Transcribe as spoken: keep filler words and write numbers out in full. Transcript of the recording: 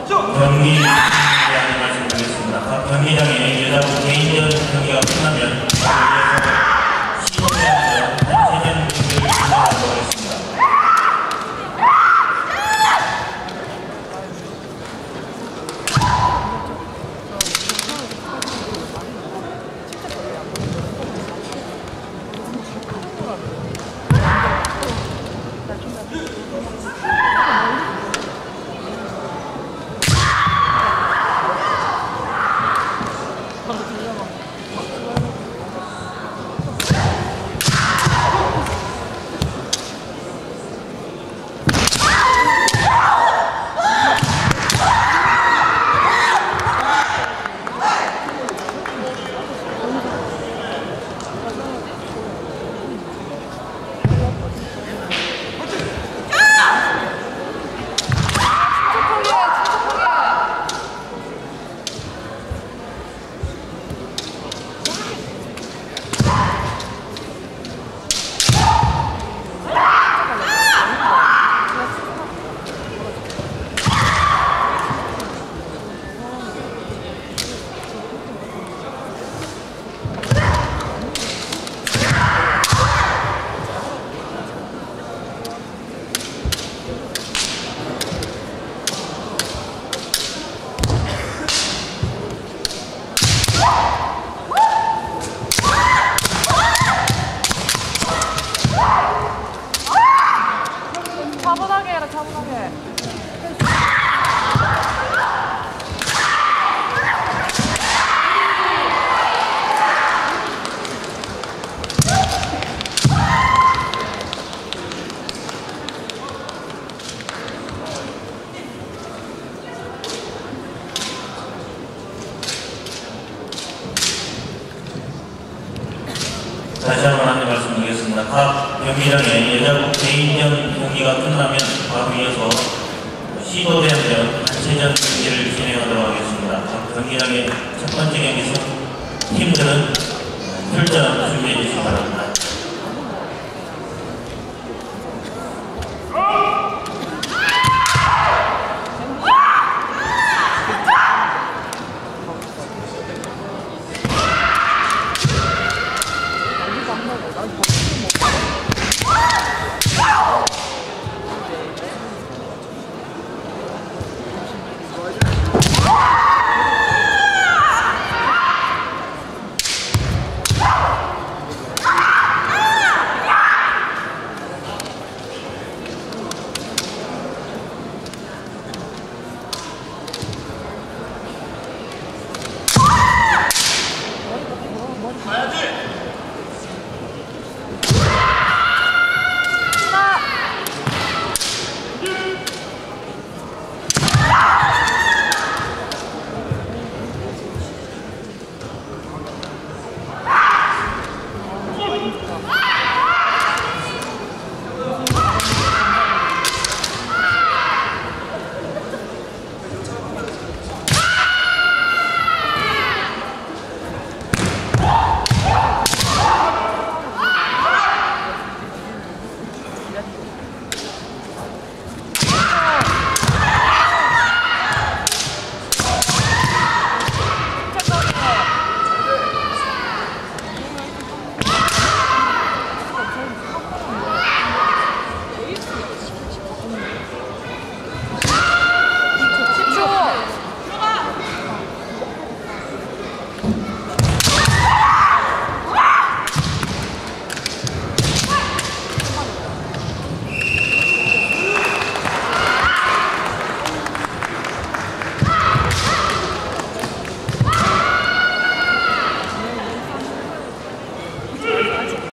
경기 대한 말씀드리겠습니다. 각 경기장에 여자부 개인전 경기가 끝나면 시도대항전 단체전 경기를 진행하도록 하겠습니다. 차분하게 해라, 차분하게. 다시 한번 안내 말씀드리겠습니다. 각 경기장에 여자부 개인전 경기가 끝나면 바로 이어서 시도대항전 단체전 경기를 진행하도록 하겠습니다. 각 경기장의 첫 번째 경기 팀들은 출전 준비해 주시기 바랍니다.